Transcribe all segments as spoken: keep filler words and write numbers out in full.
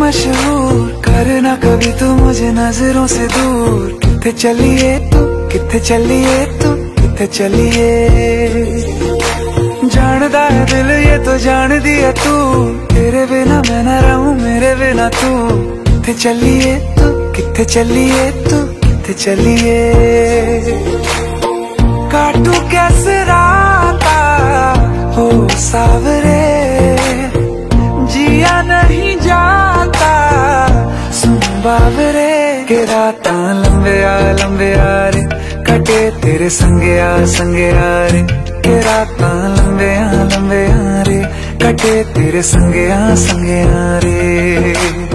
मशहूर, करना कभी तू मुझे नजरों से दूर। किथे चलिए तू, किथे चलिए तू, किथे चलिए। जानदा है दिल ये तो जान दिया तू, तेरे बिना मैं न रहूं मेरे बिना तू। किथे चलिए तू, किथे चलिए तू, किथे चलिए। काटू कैसे राता हो सावरे, जिया नहीं जाता सुन बावरे। के राता लंबे आ लंबे आ रे, कटे तेरे संगे आ संगे आ रे। के राता लंबे आ लंबे आ रे, कटे तेरे संगे आ संगे आ रे।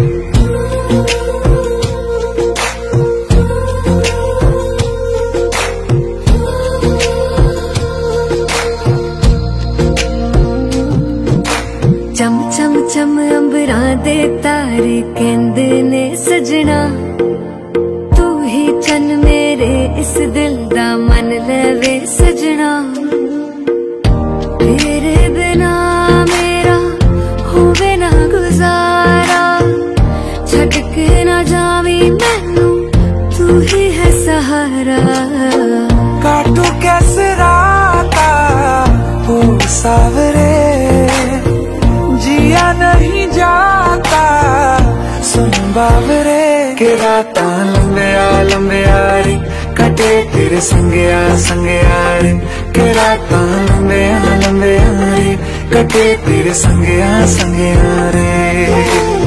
चम चम चम अंबरां दे तारे कहंदे ने सजना, तू ही चन मेरे इस दिल दा मन लवे सजना। तेरे बिना मेरा होवे ना गुजारा, छड़ के ना जावी मैनू तू ही है सहारा। काटू कैसे राता हो सावरे, जिया नहीं जाता सुन बावरे। के राता लंबे आ लंबे आ रे, कटे तेरे संगे आ संगे आ रे। के राता लंबे आ लंबे आ रे, कटे तेरे संगे आ संगे आ रे।